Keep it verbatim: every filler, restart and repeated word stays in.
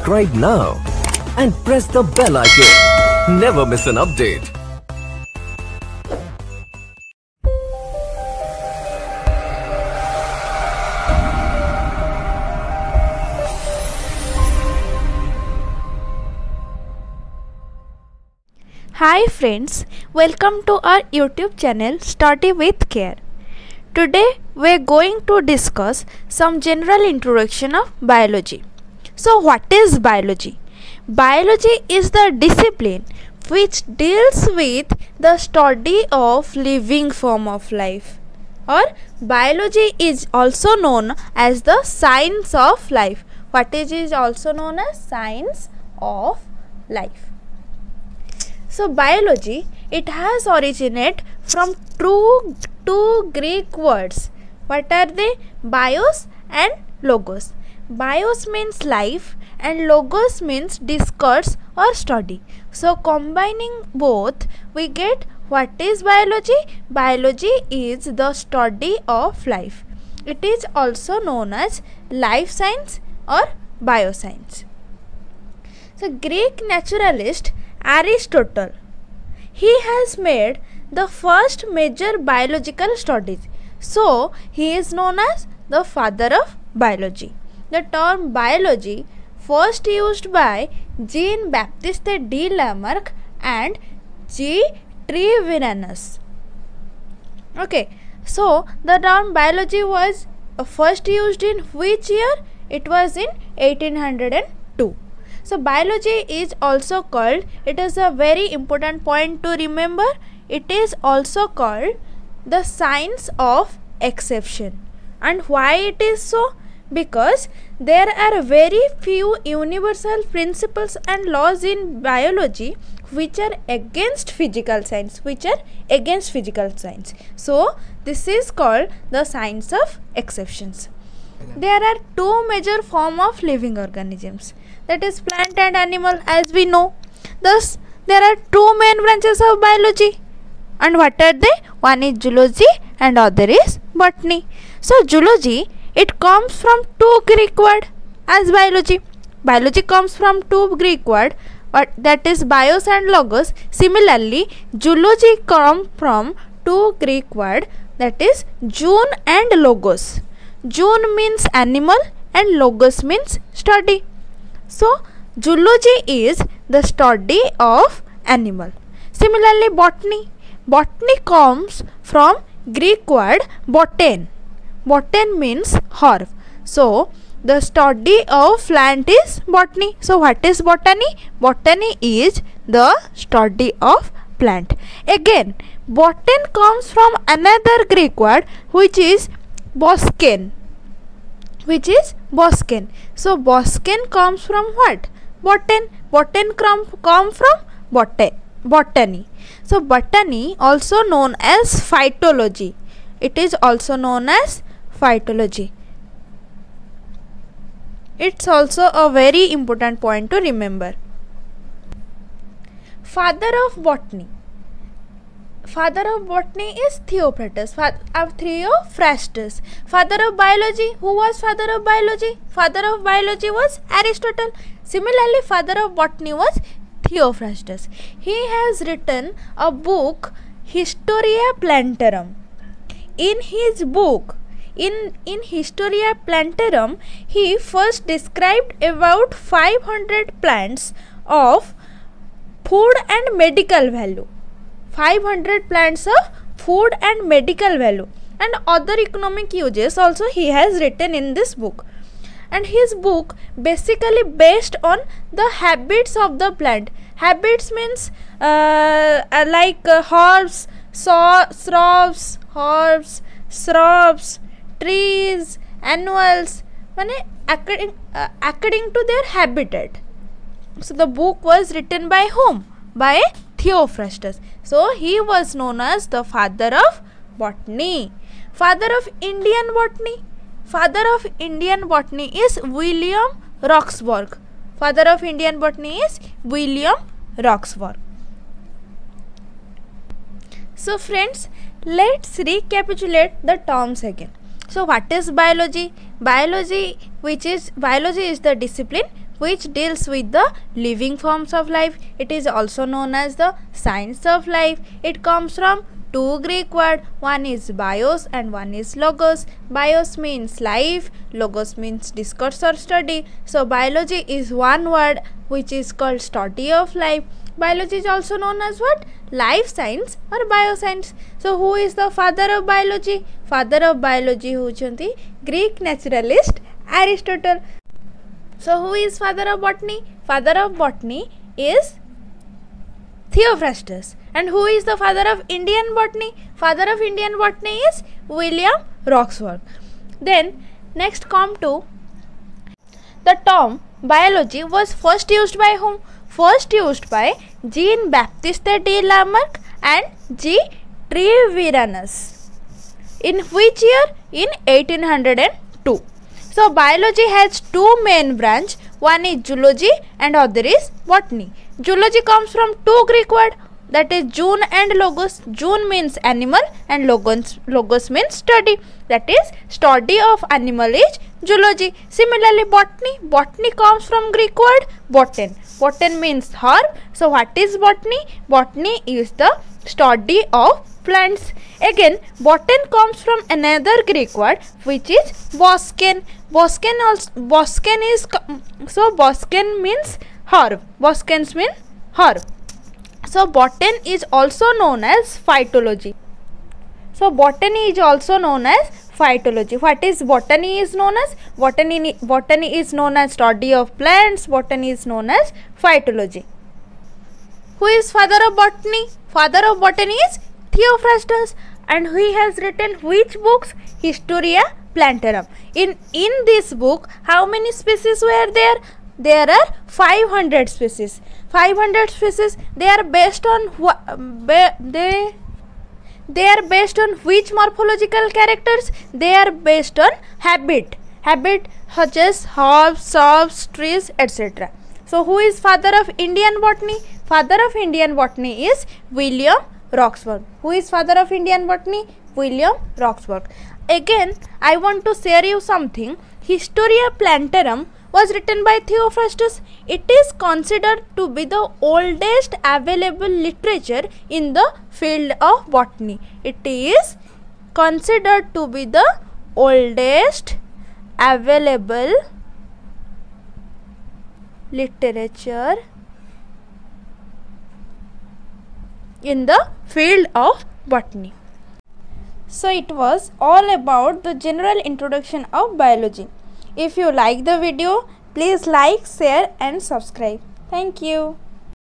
subscribe now and press the bell icon. Never miss an update. Hi friends, welcome to our YouTube channel Study with Care. Today we are going to discuss some general introduction of biology. So what is biology? Biology is the discipline which deals with the study of living form of life, or biology is also known as the science of life. What is is also known as science of life. So biology, it has originated from two, two Greek words. What are they? Bios and logos. Bios means life and logos means discourse or study. So combining both, we get what is biology? Biology is the study of life. It is also known as life science or bioscience. So Greek naturalist Aristotle, he has made the first major biological studies. So he is known as the father of biology. The term biology first used by Jean Baptiste de Lamarck and G. Treviranus. Okay, so the term biology was first used in which year? It was in eighteen hundred two. So biology is also called, it is a very important point to remember, it is also called the science of exception. And why it is so? Because there are very few universal principles and laws in biology which are against physical science, which are against physical science. So this is called the science of exceptions. There are two major forms of living organisms, that is plant and animal, as we know. Thus there are two main branches of biology. And what are they? One is zoology and other is botany. So zoology, it comes from two Greek words as biology. Biology comes from two Greek words, but that is bios and logos. Similarly, zoology comes from two Greek words, that is zoon and logos. Zoon means animal and logos means study. So zoology is the study of animal. Similarly, botany. Botany comes from Greek word botan. Botan means herb. So the study of plant is botany. So what is botany? Botany is the study of plant. Again, botan comes from another Greek word which is bosken. Which is bosken. So bosken comes from what? Botan. Botan come, come from botan, botany. So botany, also known as phytology. It is also known as phytology. It's also a very important point to remember. Father of botany. Father of botany is Theophrastus. Of Theophrastus. Father of biology. Who was father of biology? Father of biology was Aristotle. Similarly, father of botany was Theophrastus. He has written a book, Historia Plantarum. In his book, in, in Historia Plantarum, he first described about five hundred plants of food and medical value. five hundred plants of food and medical value and other economic uses also he has written in this book. And his book basically based on the habits of the plant. Habits means uh, uh, like uh, herbs, so, shrubs, herbs, shrubs, trees, annuals, according, uh, according to their habitat. So the book was written by whom? By Theophrastus. So he was known as the father of botany. Father of Indian botany. Father of Indian botany is William Roxburgh. Father of Indian botany is William Roxburgh. So friends, let's recapitulate the terms again. So what is biology? Biology, which is biology is the discipline which deals with the living forms of life. It is also known as the science of life. It comes from two Greek words. One is bios and one is logos. Bios means life, logos means discourse or study. So biology is one word which is called study of life. Biology is also known as what? Life science or bioscience. So who is the father of biology? Father of biology hochunti Greek naturalist Aristotle. So who is father of botany? Father of botany is Theophrastus. And who is the father of Indian botany? Father of Indian botany is William Roxburgh. Then next come to the term biology was first used by whom? First used by Jean Baptiste de Lamarck and G. Treviranus. In which year? In eighteen oh two. So biology has two main branches. One is zoology and other is botany. Zoology comes from two Greek words, that is zoon and logos. Zoon means animal and logos, logos means study. That is study of animal is zoology. Similarly botany. Botany comes from Greek word botan. Botan means herb. So what is botany? Botany is the study of plants. Again botan comes from another Greek word which is bosken. Bosken also bosken is so bosken means herb. Boskens mean herb. So botan is also known as phytology. So botany is also known as phytology. What is botany is known as? Botany, botany is known as study of plants. Botany is known as phytology. Who is father of botany? Father of botany is Theophrastus. And he has written which books? Historia Plantarum. In, in this book, how many species were there? There are five hundred species. five hundred species. They are based on they they are based on which morphological characters? They are based on habit. Habit such as herbs, shrubs, trees, et cetera. So who is father of Indian botany? Father of Indian botany is William Roxburgh. Who is father of Indian botany? William Roxburgh. Again, I want to share you something. Historia Plantarum was written by Theophrastus. It is considered to be the oldest available literature in the field of botany. It is considered to be the oldest available literature in the field of botany. So it was all about the general introduction of biology. If you like the video, please like, share and subscribe. Thank you.